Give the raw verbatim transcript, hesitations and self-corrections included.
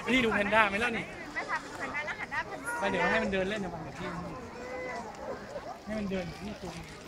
นี่ดูแพนด้าไหมล่ะนี่แม่พาไปดูแพนด้าแล้วหันหน้าพันไปเดี๋ยวให้มันเดินเล่นนะบังเดี๋ยวพี่ให้มันเดินที่ตรง